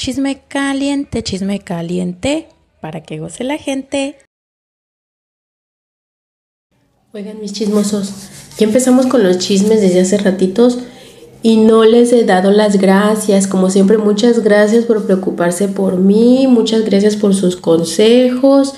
chisme caliente, para que goce la gente. Oigan, mis chismosos, ya empezamos con los chismes desde hace ratitos y no les he dado las gracias. Como siempre, muchas gracias por preocuparse por mí, muchas gracias por sus consejos.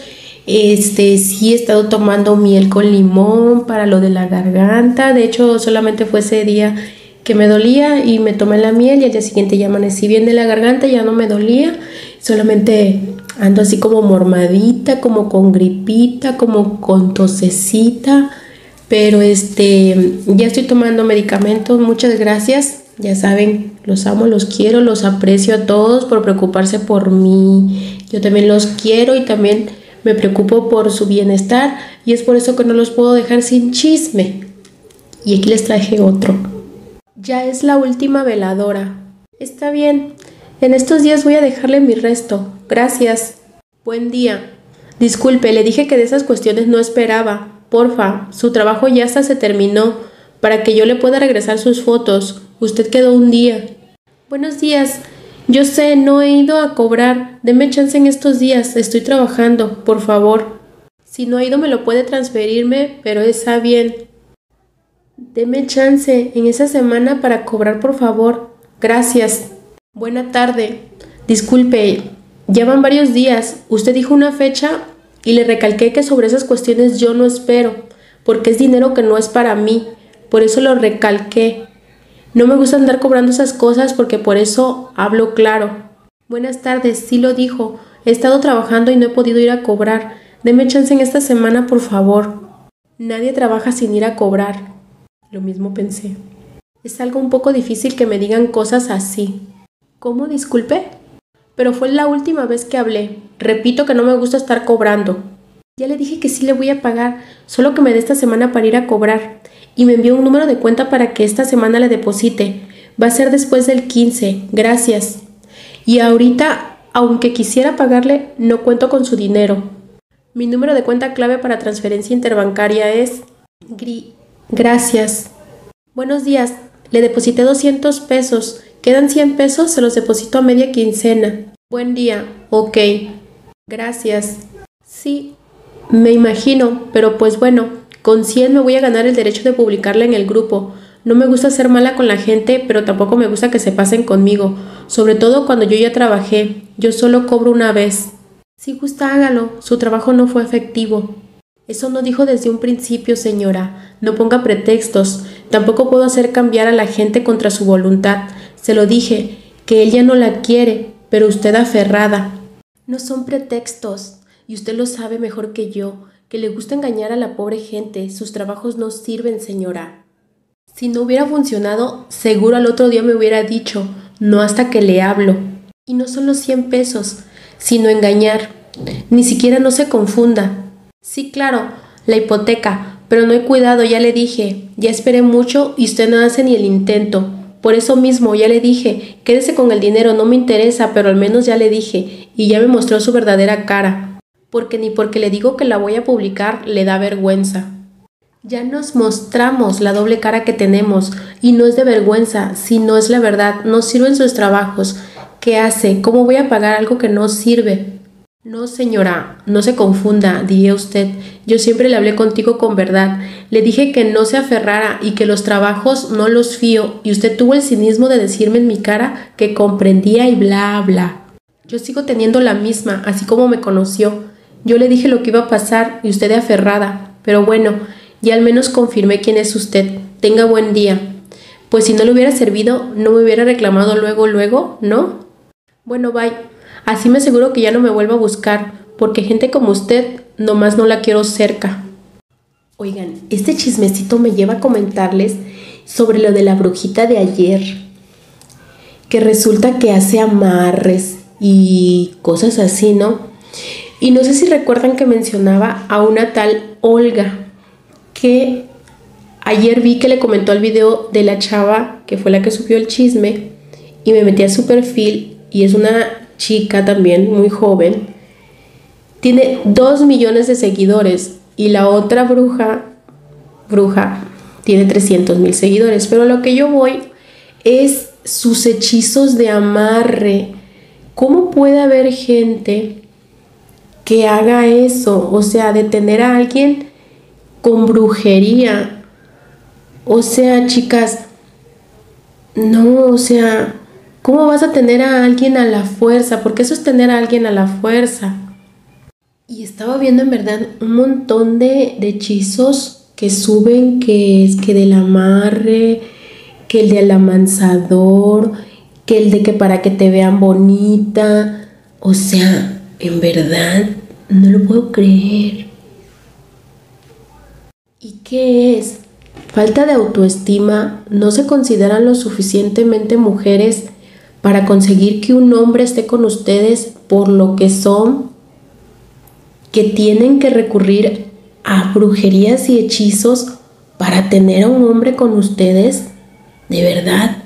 Sí he estado tomando miel con limón para lo de la garganta. De hecho, solamente fue ese día que me dolía y me tomé la miel y al día siguiente ya amanecí bien de la garganta, ya no me dolía. Solamente ando así como mormadita, como con gripita, como con tosecita. Pero ya estoy tomando medicamentos. Muchas gracias. Ya saben, los amo, los quiero, los aprecio a todos por preocuparse por mí. Yo también los quiero y también me preocupo por su bienestar y es por eso que no los puedo dejar sin chisme. Y aquí les traje otro. Ya es la última veladora. Está bien. En estos días voy a dejarle mi resto. Gracias. Buen día. Disculpe, le dije que de esas cuestiones no esperaba. Porfa, su trabajo ya hasta se terminó. Para que yo le pueda regresar sus fotos. Usted quedó un día. Buenos días. Yo sé, no he ido a cobrar. Deme chance en estos días. Estoy trabajando, por favor. Si no ha ido me lo puede transferirme, pero está bien. Deme chance en esa semana para cobrar, por favor. Gracias. Buena tarde. Disculpe, ya van varios días. Usted dijo una fecha y le recalqué que sobre esas cuestiones yo no espero, porque es dinero que no es para mí. Por eso lo recalqué. No me gusta andar cobrando esas cosas porque por eso hablo claro. Buenas tardes, sí lo dijo. He estado trabajando y no he podido ir a cobrar. Deme chance en esta semana, por favor. Nadie trabaja sin ir a cobrar. Lo mismo pensé. Es algo un poco difícil que me digan cosas así. ¿Cómo? Disculpe. Pero fue la última vez que hablé. Repito que no me gusta estar cobrando. Ya le dije que sí le voy a pagar, solo que me dé esta semana para ir a cobrar. Y me envió un número de cuenta para que esta semana le deposite. Va a ser después del 15. Gracias. Y ahorita, aunque quisiera pagarle, no cuento con su dinero. Mi número de cuenta clave para transferencia interbancaria es... Gracias. Buenos días. Le deposité 200 pesos. Quedan 100 pesos, se los deposito a media quincena. Buen día. Ok. Gracias. Sí, me imagino, pero pues bueno, con 100 me voy a ganar el derecho de publicarla en el grupo. No me gusta ser mala con la gente, pero tampoco me gusta que se pasen conmigo. Sobre todo cuando yo ya trabajé. Yo solo cobro una vez. Si gusta, hágalo. Su trabajo no fue efectivo. Eso no dijo desde un principio, señora. No ponga pretextos. Tampoco puedo hacer cambiar a la gente contra su voluntad. Se lo dije, que ella no la quiere, pero usted aferrada. No son pretextos, y usted lo sabe mejor que yo, que le gusta engañar a la pobre gente. Sus trabajos no sirven, señora. Si no hubiera funcionado, seguro al otro día me hubiera dicho, no hasta que le hablo. Y no son los 100 pesos, sino engañar. Ni siquiera no se confunda. Sí, claro, la hipoteca, pero no he cuidado, ya le dije. Ya esperé mucho y usted no hace ni el intento. Por eso mismo, ya le dije, quédese con el dinero, no me interesa, pero al menos ya le dije, y ya me mostró su verdadera cara. Porque ni porque le digo que la voy a publicar, le da vergüenza. Ya nos mostramos la doble cara que tenemos, y no es de vergüenza, sino es la verdad, no sirven sus trabajos. ¿Qué hace? ¿Cómo voy a pagar algo que no sirve? No, señora, no se confunda, diría usted. Yo siempre le hablé contigo con verdad. Le dije que no se aferrara y que los trabajos no los fío, y usted tuvo el cinismo de decirme en mi cara que comprendía y bla, bla. Yo sigo teniendo la misma, así como me conoció. Yo le dije lo que iba a pasar y usted de aferrada. Pero bueno, ya al menos confirmé quién es usted. Tenga buen día. Pues si no le hubiera servido, no me hubiera reclamado luego, ¿no? Bueno, bye. Así me aseguro que ya no me vuelva a buscar, porque gente como usted nomás no la quiero cerca. Oigan, este chismecito me lleva a comentarles sobre lo de la brujita de ayer, que resulta que hace amarres y cosas así, ¿no? Y no sé si recuerdan que mencionaba a una tal Olga, que ayer vi que le comentó el video de la chava, que fue la que subió el chisme, y me metí a su perfil, y es una chica también, muy joven. Tiene 2 millones de seguidores, y la otra bruja tiene 300,000 seguidores. Pero lo que yo voy es sus hechizos de amarre, ¿Cómo puede haber gente que haga eso? O sea, de tener a alguien con brujería. O sea, chicas, no, o sea, ¿cómo vas a tener a alguien a la fuerza? Porque eso es tener a alguien a la fuerza. Y estaba viendo en verdad un montón de hechizos que suben, que es que del amarre, que el del amansador, que el de que para que te vean bonita. O sea, en verdad, no lo puedo creer. ¿Y qué es? Falta de autoestima, no se consideran lo suficientemente mujeres para conseguir que un hombre esté con ustedes por lo que son, que tienen que recurrir a brujerías y hechizos para tener a un hombre con ustedes. De verdad,